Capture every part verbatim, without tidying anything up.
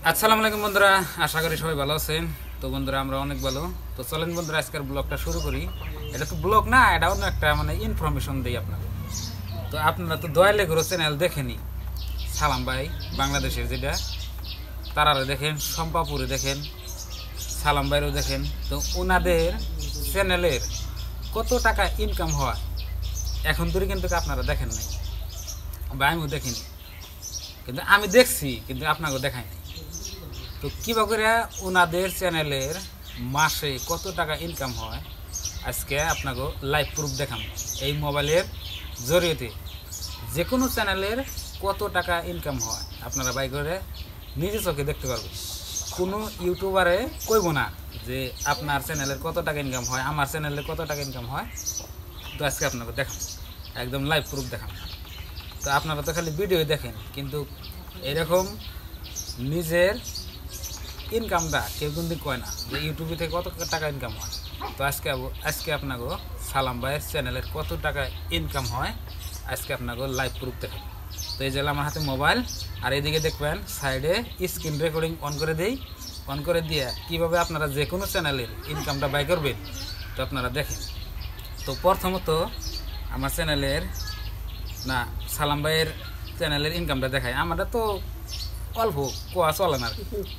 আসসালামু আলাইকুম বন্ধুরা, আশা করি সবাই ভালো আছেন। তো বন্ধুরা আমরা অনেক ভালো। তো চলেন বন্ধুরা আজকের ব্লগটা শুরু করি। এটা তো ব্লগ না, এটা অন্য একটা মানে ইনফরমেশন দিই আপনাকে। তো আপনারা তো দয়ালে গুরু চ্যানেল দেখেনি, সালাম ভাই বাংলাদেশের যেটা, তারারে দেখেন, সম্পাপুরে দেখেন, সালাম ভাইরও দেখেন। তো ওনাদের চ্যানেলের কত টাকা ইনকাম হয় এখন ধরে কিন্তু আপনারা দেখেন নাই, বা আমিও দেখিনি, কিন্তু আমি দেখছি, কিন্তু আপনাকেও দেখাই নাই। তো কীভাবে করে ওনাদের চ্যানেলের মাসে কত টাকা ইনকাম হয় আজকে আপনাকে লাইভ প্রুফ দেখাম। এই মোবাইলের জরিয়তে যে কোনো চ্যানেলের কত টাকা ইনকাম হয় আপনারা বাই করে নিজে চোখে দেখতে পারবেন। কোনো ইউটিউবারে কইব না যে আপনার চ্যানেলের কত টাকা ইনকাম হয়, আমার চ্যানেলের কত টাকা ইনকাম হয়। তো আজকে আপনাকে দেখাম, একদম লাইভ প্রুফ দেখাম। তো আপনারা তো খালি ভিডিও দেখেন, কিন্তু এরকম নিজের ইনকামটা কেউ কিন্তু কয় না যে ইউটিউবে থেকে কত টাকা ইনকাম হয়। তো আজকে আজকে আপনাকে সালাম ভাইয়ের চ্যানেলের কত টাকা ইনকাম হয় আজকে আপনাকে লাইভ প্রুফ দেখাবো। তো এই যে আমার হাতে মোবাইল, আর এইদিকে দেখবেন সাইডে স্ক্রিন রেকর্ডিং অন করে দেই। অন করে দিয়ে কীভাবে আপনারা যে কোনো চ্যানেলের ইনকামটা বাই করবেন তো আপনারা দেখেন। তো প্রথমত আমার চ্যানেলের না, সালাম ভাইয়ের চ্যানেলের ইনকামটা দেখায়। আমাদের তো অল্প কোয়া চলে না,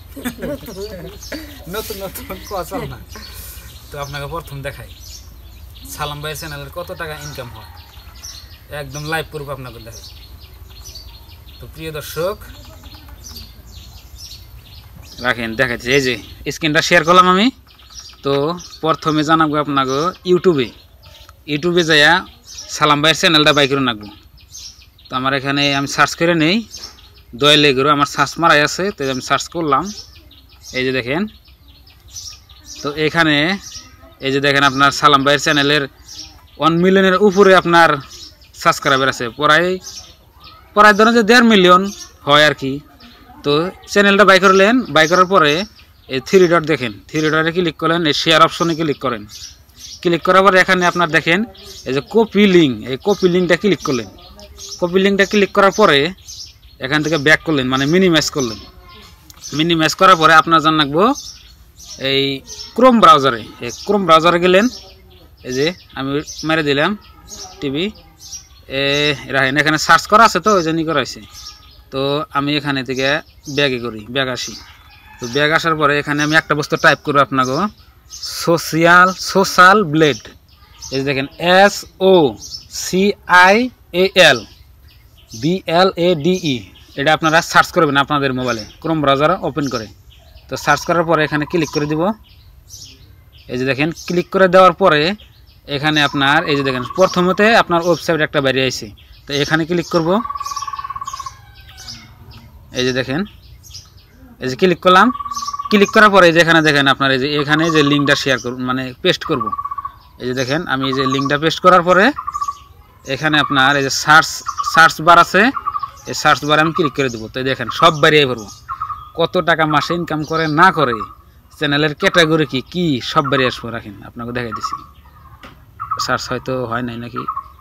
নতুন নতুন কোয়া চলে না। তো আপনাকে প্রথম দেখাই সালাম ভাইয়ের চ্যানেলের কত টাকা ইনকাম হয়, একদম লাইভ প্রুফ আপনাকে দেখাই। তো প্রিয় দর্শক রাখেন, দেখাচ্ছি। এই যে স্ক্রিনটা শেয়ার করলাম আমি। তো প্রথমে জানাবো আপনাকে ইউটিউবে ইউটিউবে যাইয়া সালাম ভাইয়ের চ্যানেলটা বাই করে রাখবো। তো আমার এখানে আমি সার্চ করে নেই, দয়ালে গুরু আমার সার্চ মারাই আছে, তো আমি সার্চ করলাম। এই যে দেখেন, তো এখানে এই যে দেখেন আপনার সালাম ভাইয়ের চ্যানেলের ওয়ান মিলিয়নের উপরে আপনার সাবস্ক্রাইবার আছে, প্রায় প্রায় ধরেন যে দেড় মিলিয়ন হয় আর কি। তো চ্যানেলটা বাই করলেন, বাই করার পরে এই থ্রি ডট দেখেন, থ্রি ডটে ক্লিক করলেন, এই শেয়ার অপশনে ক্লিক করেন। ক্লিক করার পরে এখানে আপনার দেখেন এই যে কপি লিঙ্ক, এই কপি লিঙ্কটা ক্লিক করলেন। কপি লিঙ্কটা ক্লিক করার পরে এখান থেকে ব্যাক করলেন, মানে মিনিমাইজ করলেন। মিনিমাইজ করার পরে আপনার জান রাখবো এই ক্রোম ব্রাউজারে। এই ক্রোম ব্রাউজারে গেলেন, এই যে আমি মেরে দিলাম টিভি, এ রাখেন, এখানে সার্চ করা আছে, তো ওই জন্যই করা হয়েছে। তো আমি এখানে থেকে ব্যাগে করি, ব্যাগ আসি। তো ব্যাগ আসার পরে এখানে আমি একটা বস্তু টাইপ করবো আপনাকে, সোশিয়াল সোশ্যাল ব্লেড। এই যে দেখেন S O C I A L B L A D E, এটা আপনারা সার্চ করবেন আপনাদের মোবাইলে, ক্রোম ব্রাউজার ওপেন করে। তো সার্চ করার পরে এখানে ক্লিক করে দিব। এই যে দেখেন, ক্লিক করে দেওয়ার পরে এখানে আপনার এই যে দেখেন প্রথমতে আপনার ওয়েবসাইট একটা বেরিয়ে আসছে। তো এখানে ক্লিক করব। এই যে দেখেন, এই যে ক্লিক করলাম। ক্লিক করার পরে যেখানে দেখেন আপনার এই যে এখানে যে লিঙ্কটা শেয়ার করব, মানে পেস্ট করব। এই যে দেখেন আমি এই যে লিঙ্কটা পেস্ট করার পরে এখানে আপনার এই যে সার্চ সার্চ বার আছে, এই সার্চ বারে আমি ক্লিক করে দেবো। তো দেখেন সব বেরিয়ে পড়বো, কত টাকা মাসে ইনকাম করে না করে, চ্যানেলের ক্যাটাগরি কি কি সব বেরিয়ে আসবো। রাখেন আপনাকে দেখাই দিছি। সার্চ হয়তো হয় নাই নাকি,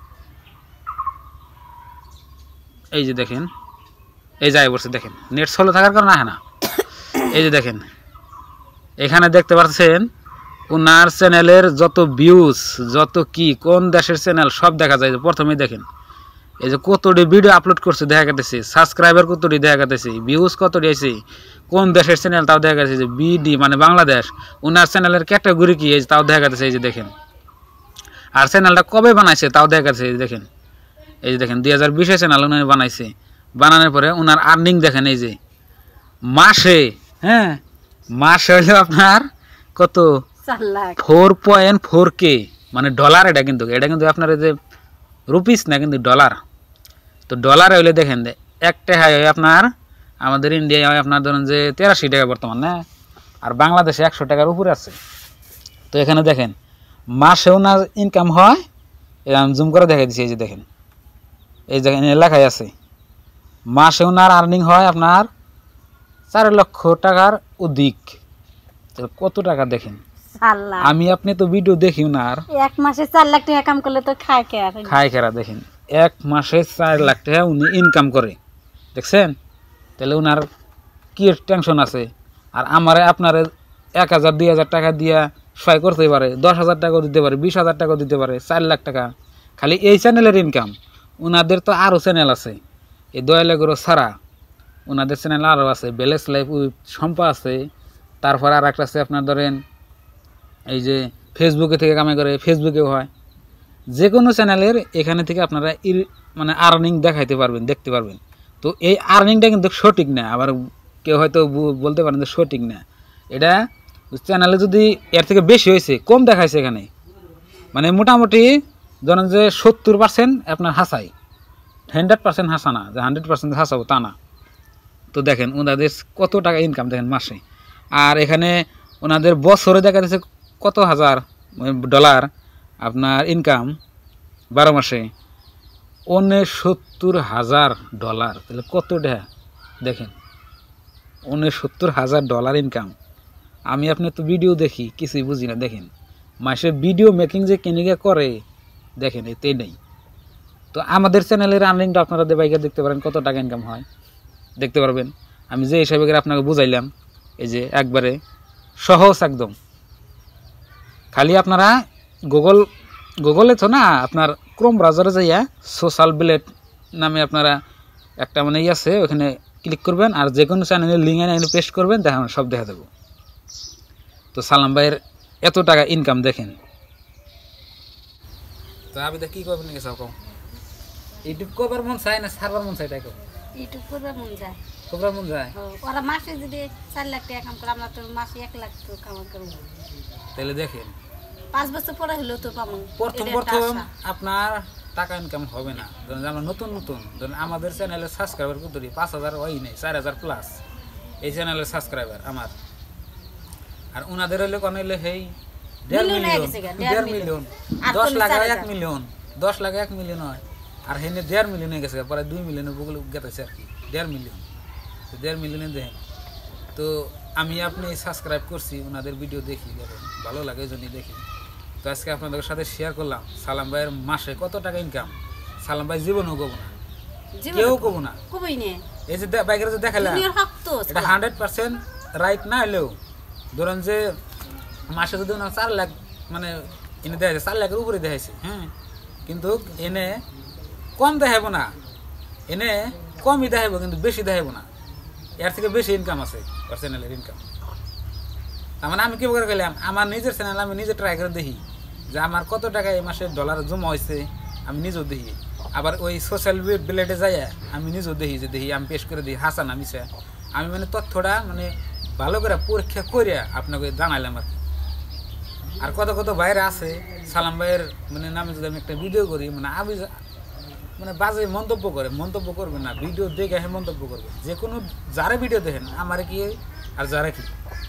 এই যে দেখেন এই যাই বলছে, দেখেন নেট স্লো থাকার কারণে হয় না। এই যে দেখেন এখানে দেখতে পাচ্ছেন ওনার চ্যানেলের যত ভিউজ, যত কি কোন দেশের চ্যানেল সব দেখা যায়। প্রথমে দেখেন এই যে কতটি ভিডিও আপলোড করছে দেখা গেছে, সাবস্ক্রাইবার কতটি দেখা গেছে, ভিউজ কতটি আছে, কোন দেশের চ্যানেল তাও দেখা গেছে, যে বিডি মানে বাংলাদেশ, ওনার চ্যানেলের ক্যাটাগরি কি এই তাও দেখা গেছে। এই যে দেখেন, আর চ্যানেলটা কবে বানাইছে তাও দেখা গেছে। এই যে দেখেন, এই যে দেখেন দুই হাজার বিশে চ্যানেল উনি বানাইছে। বানানোর পরে ওনার আর্নিং দেখেন, এই যে মাসে, হ্যাঁ মাসে হইল আপনার কত, ফোর পয়েন্ট ফোর কে মানে ডলার। এটা কিন্তু এটা কিন্তু আপনার এই যে রুপিস না, কিন্তু ডলার। তো ডলার হইলে দেখেন এক টাকা হয় আপনার, আমাদের ইন্ডিয়ায় হয় আপনার ধরুন যে তেরাশি টাকা বর্তমান, না, আর বাংলাদেশে একশো টাকার উপরে আছে। তো এখানে দেখেন মাসে ওনার ইনকাম হয়, আমি জুম করে দেখাই দিচ্ছি। এই যে দেখেন, এই দেখেন লেখাই আছে মাসে ওনার আর্নিং হয় আপনার চার লক্ষ টাকার অধিক। কত টাকা দেখেন, আমি আপনি তো ভিডিও দেখি ওনার এক মাসে চার লাখ টাকা কাম করলে তো খায় কে, খায় কেরা। দেখেন এক মাসে চার লাখ টাকা উনি ইনকাম করে, দেখছেন। তাহলে ওনার কি টেনশন আছে। আর আমারে আপনারে এক হাজার দুই হাজার টাকা দিয়া সহায় করতে পারে, দশ হাজার টাকাও দিতে পারে, বিশ হাজার টাকাও দিতে পারে, চার লাখ টাকা খালি এই চ্যানেলের ইনকাম। ওনাদের তো আরও চ্যানেল আছে, এই দয়ালেগুলো ছাড়া ওনাদের চ্যানেল আরও আছে, ব্যালেন্স লাইফ উইথ শম্পা আছে, তারপর আর একটা আছে আপনার ধরেন এই যে ফেসবুকে থেকে কামাই করে, ফেসবুকেও হয়। যে কোনো চ্যানেলের এখানে থেকে আপনারা ইর মানে আর্নিং দেখাইতে পারবেন, দেখতে পারবেন। তো এই আর্নিংটা কিন্তু সঠিক না, আবার কেউ হয়তো বলতে পারেন যে সঠিক না। এটা চ্যানেলে যদি এর থেকে বেশি হয়েছে, কম দেখাইছে এখানে, মানে মোটামুটি ধরেন যে সত্তর পার্সেন্ট আপনার হাসাই, হান্ড্রেড পার্সেন্ট হাসা না, যে হান্ড্রেড পার্সেন্ট হাসাবো তা না। তো দেখেন ওনাদের কত টাকা ইনকাম দেখেন মাসে। আর এখানে ওনাদের বছরে দেখা যাচ্ছে কত হাজার ডলার আপনার ইনকাম বারো মাসে, উনসত্তর হাজার ডলার। তাহলে কত টাকা দেখেন, উনসত্তর হাজার ডলার ইনকাম। আমি আপনার তো ভিডিও দেখি, কিছুই বুঝি না। দেখেন মাসে ভিডিও মেকিং যে কেনিকে করে দেখেন, এতেই নেই। তো আমাদের চ্যানেলের আর্নিংটা আপনারা বাইকে দেখতে পারেন কত টাকা ইনকাম হয়, দেখতে পারবেন। আমি যে হিসাবে করে আপনাকে বুঝাইলাম, এই যে একবারে সহজ একদম। খালি আপনারা গুগল গুগলে তো না, আপনার ক্রোম ব্রাউজারে যাইয়া সোশ্যাল ব্লেড নামে আপনারা একটা মানে ই আছে, ওখানে ক্লিক করবেন আর যে কোনো চ্যানেলের লিঙ্ক এনে পেস্ট করবেন, দেখা সব দেখা দেবো। তো সালাম ভাইয়ের এত টাকা ইনকাম দেখেন। তো আমি তো কী করবেন নাকি সব ইউটিউব করবার মন চাই না সারবার মন চাই, তাই ইউটিউব করবার মন যায়, করবার মন যায়। ওরা মাসে যদি চার লাখ টাকা কাম করে, আমরা তো মাসে এক লাখ তো কামাই করবো। তাহলে দেখেন পাঁচ বছর পরে হলেও তো পাবো। প্রথম প্রথম আপনার টাকা ইনকাম হবে না। ধরেন আমরা নতুন নতুন ধরেন আমাদের চ্যানেলের সাবস্ক্রাইবার কত পাঁচ হাজার হয় নেই, চার হাজার প্লাস এই চ্যানেলের সাবস্ক্রাইবার আমার। আর ওনাদের হইলে কোন হইলে হেই দেড় মিলিয়ন, দেড় মিলিয়ন, দশ লাখ এক মিলিয়ন, দশ লাখ এক মিলিয়ন হয়। আর হেনে দেড় মিলিয়ন হয়ে গেছে, পরে দুই মিলিয়নের বগুলো গেতেছে আর কি, দেড় মিলিয়ন। তো দেড় মিলিয়নে দেখেন। তো আমি আপনি সাবস্ক্রাইব করছি, ওনাদের ভিডিও দেখি, দেখেন ভালো লাগে এই জন্যই দেখি। তো আজকে আপনাদের সাথে শেয়ার করলাম সালাম ভাইয়ের মাসে কত টাকা ইনকাম। সালাম ভাই জীবনও কব না, কেউ কব না। এই যে বাইকের যে দেখালাম, এটা হান্ড্রেড পার্সেন্ট রাইট না হলেও ধরেন যে মাসে যদি ওনার চার লাখ মানে এনে দেখাইছে, চার লাখের উপরে দেখাইছে, হ্যাঁ, কিন্তু এনে কম দেখাইব না, এনে কমই দেখাইব, কিন্তু বেশি দেখাইব না। এর থেকে বেশি ইনকাম আছে ওর চ্যানেলের ইনকাম। তার মানে আমি কী করে গেলাম, আমার নিজের চ্যানেল আমি নিজে ট্রাই করে দেখি যে আমার কত টাকা এই মাসে ডলার জমা হয়েছে, আমি নিজেও দেখি। আবার ওই সোশ্যাল ব্লেডে যাই আমি নিজেও দেখি, যে দেখি আমি পেশ করে দিই হাসা না মিশে। আমি মানে তথ্যটা মানে ভালো করে পরীক্ষা করে আপনাকে জানাইলাম আর কি। আর কত কত বাইরে আছে সালাম ভাইয়ের মানে নামে যদি আমি একটা ভিডিও করি, মানে আমি মানে বাজে মন্তব্য করে, মন্তব্য করবে না, ভিডিও দেখে হ্যাঁ মন্তব্য করবে। যে কোনো যারা ভিডিও দেখেন আমার কি আর যারা কি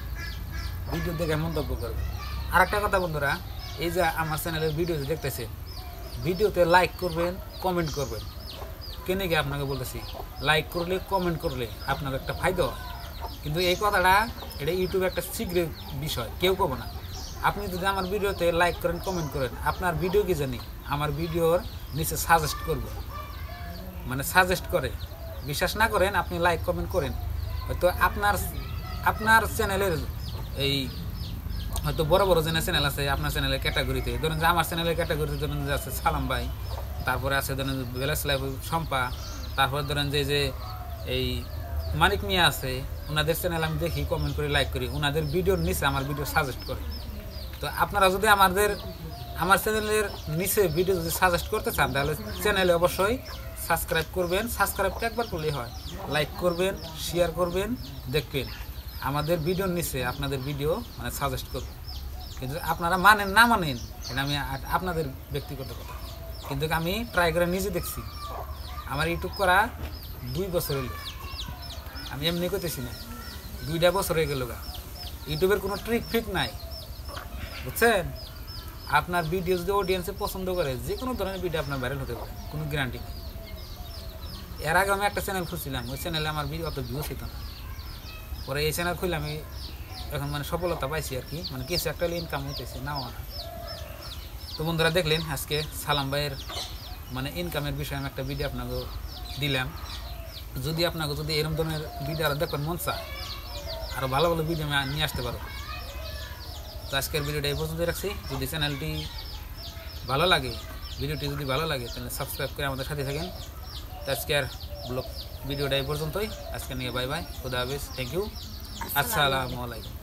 ভিডিও দেখে মন্তব্য করবে। আর একটা কথা বন্ধুরা, এই যে আমার চ্যানেলের ভিডিও দেখতেছে, ভিডিওতে লাইক করবেন, কমেন্ট করবেন। কেন কি আপনাকে বলতেছি, লাইক করলে কমেন্ট করলে আপনার একটা ফায়দা হয়। কিন্তু এই কথাটা এটা ইউটিউবে একটা সিক্রেট বিষয়, কেউ কব না। আপনি যদি আমার ভিডিওতে লাইক করেন, কমেন্ট করেন, আপনার ভিডিও কি জানি আমার ভিডিওর নিচে সাজেস্ট করবে, মানে সাজেস্ট করে। বিশ্বাস না করেন, আপনি লাইক কমেন্ট করেন, হয়তো আপনার আপনার চ্যানেলের এই হয়তো বড় বড় যে চ্যানেল আছে আপনার চ্যানেলের ক্যাটাগরিতে, ধরেন যে আমার চ্যানেলের ক্যাটাগরিতে ধরেন যে আছে সালাম ভাই, তারপরে আছে ধরেন ব্যালেন্স লাইফ শম্পা, তারপরে ধরেন যে যে এই মানিক মিয়া আছে, ওনাদের চ্যানেল আমি দেখি, কমেন্ট করি, লাইক করি, ওনাদের ভিডিওর নিচে আমার ভিডিও সাজেস্ট করে। তো আপনারা যদি আমাদের আমার চ্যানেলের নিচে ভিডিও যদি সাজেস্ট করতে চান, তাহলে চ্যানেলে অবশ্যই সাবস্ক্রাইব করবেন। সাবস্ক্রাইবটা একবার করলেই হয়, লাইক করবেন, শেয়ার করবেন, দেখবেন আমাদের ভিডিওর নিচে আপনাদের ভিডিও মানে সাজেস্ট করবেন। কিন্তু আপনারা মানেন না মানেন এটা আমি আপনাদের ব্যক্তিগত কথা, কিন্তু আমি ট্রাই করে নিজে দেখছি। আমার ইউটিউব করা দুই বছর হইল, আমি এমনি করতেছি না, দুইটা বছর হয়ে গেল গা। ইউটিউবের কোনো ট্রিক ফিক নাই, বুঝছেন। আপনার ভিডিও যদি অডিয়েন্সে পছন্দ করে, যে কোনো ধরনের ভিডিও আপনার ভাইরাল হতে পারে, কোনো গ্যারান্টি নেই। এর আগে আমি একটা চ্যানেল খুঁজছিলাম, ওই চ্যানেলে আমার ভিডিও অত ভিউজ হইত না। পরে এই চ্যানেল খুললে আমি এখন মানে সফলতা পাইছি আর কি, মানে কিছু একটা ইনকাম হইতেছে, নাও না। তো বন্ধুরা দেখলেন আজকে সালাম ভাইয়ের মানে ইনকামের বিষয়ে আমি একটা ভিডিও আপনাকে দিলাম। যদি আপনাকে যদি এরকম ধরনের ভিডিও আর দেখবেন মন চায়, আরও ভালো ভালো ভিডিও আমি নিয়ে আসতে পারো। তো আজকের ভিডিওটা এই পর্যন্ত রাখছি। যদি চ্যানেলটি ভালো লাগে, ভিডিওটি যদি ভালো লাগে তাহলে সাবস্ক্রাইব করে আমাদের সাথে থাকেন। তো আজকের ব্লগ ভিডিওটা এই পর্যন্তই। আজকে নিয়ে বাই বাই, খুদা হাফেজ, থ্যাংক ইউ, আসসালামু আলাইকুম।